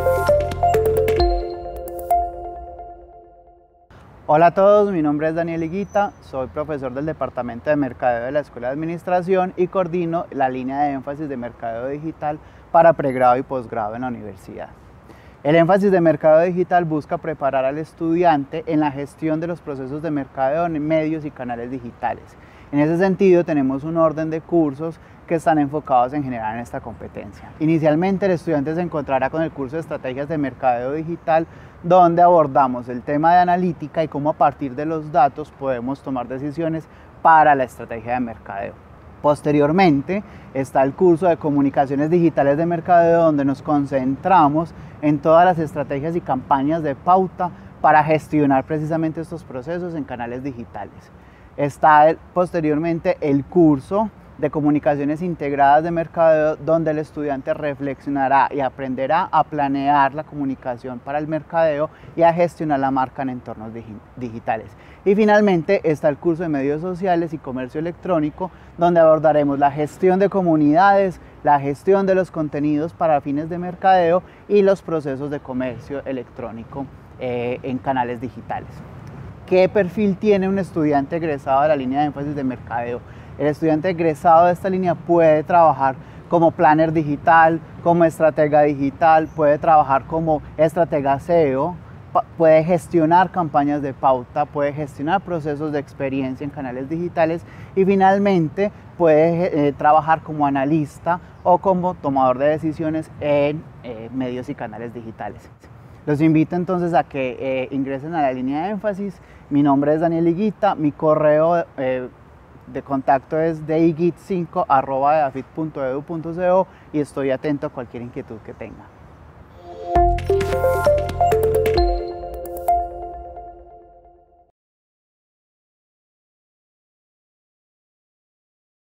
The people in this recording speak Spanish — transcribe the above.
Hola a todos, mi nombre es Daniel Higuita, soy profesor del Departamento de Mercadeo de la Escuela de Administración y coordino la línea de énfasis de Mercadeo Digital para pregrado y posgrado en la universidad. El énfasis de Mercadeo Digital busca preparar al estudiante en la gestión de los procesos de mercadeo en medios y canales digitales. En ese sentido, tenemos un orden de cursos que están enfocados en generar en esta competencia. Inicialmente, el estudiante se encontrará con el curso de Estrategias de Mercadeo Digital, donde abordamos el tema de analítica y cómo a partir de los datos podemos tomar decisiones para la estrategia de mercadeo. Posteriormente está el curso de Comunicaciones Digitales de Mercadeo, donde nos concentramos en todas las estrategias y campañas de pauta para gestionar precisamente estos procesos en canales digitales. Está posteriormente el curso de Comunicaciones Integradas de Mercadeo, donde el estudiante reflexionará y aprenderá a planear la comunicación para el mercadeo y a gestionar la marca en entornos digitales. Y finalmente está el curso de Medios Sociales y Comercio Electrónico, donde abordaremos la gestión de comunidades, la gestión de los contenidos para fines de mercadeo y los procesos de comercio electrónico en canales digitales. ¿Qué perfil tiene un estudiante egresado de la línea de énfasis de mercadeo? El estudiante egresado de esta línea puede trabajar como planner digital, como estratega digital, puede trabajar como estratega SEO, puede gestionar campañas de pauta, puede gestionar procesos de experiencia en canales digitales y finalmente puede trabajar como analista o como tomador de decisiones en medios y canales digitales. Los invito entonces a que ingresen a la línea de énfasis. Mi nombre es Daniel Higuita, mi correo de contacto es deigit5@edafit.edu.co y estoy atento a cualquier inquietud que tenga.